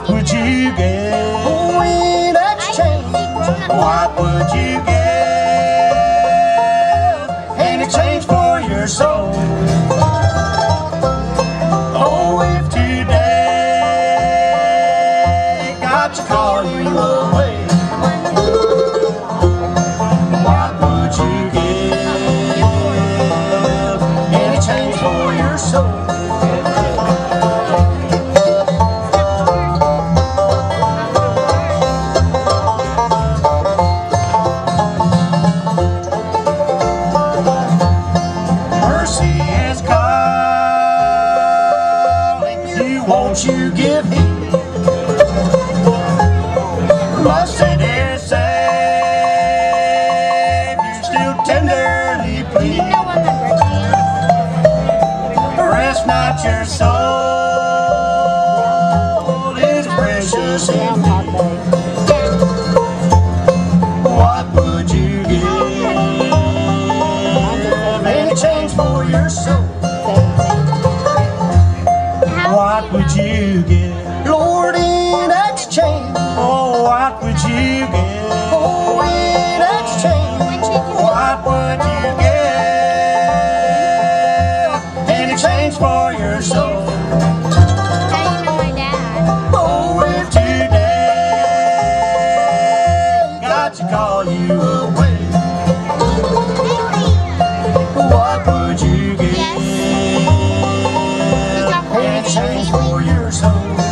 What would you give? Oh, in exchange, what would you give in exchange for your soul? Oh, if today got to call you away, what would you give in exchange for your soul? Won't you give heed? Must say, dear Savior, still tenderly plead. Rest not your soul is precious indeed. What would you give in exchange for your soul? What would you give, Lord, in exchange? Oh, what would you give? Oh, in exchange, what would you give in exchange for your soul? Oh, if today got to call you away, what would you give? Change for your soul.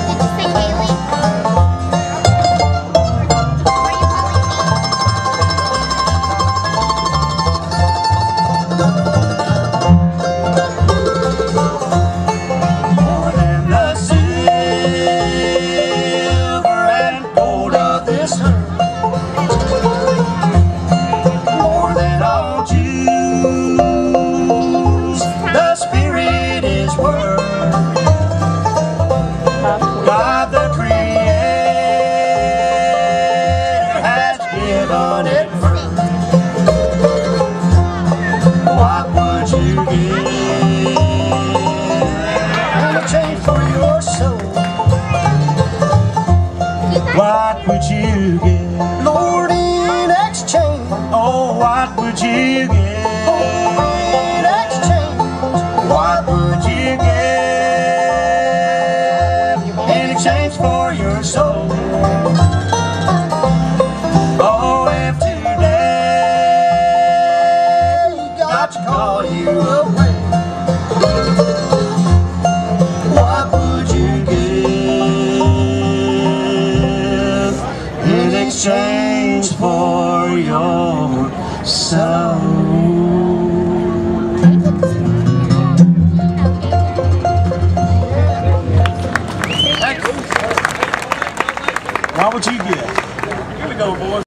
More than the silver and gold of this earth, more than all Jews, the Spirit is worth. God the Creator has given it first. What would you give in exchange for your soul? What would you give, Lord, in exchange? Oh, what would you give in exchange? What would you give in exchange for your soul? Oh, if today got to call you away, what would you give in exchange for your soul? What would you give? Here we go, boys.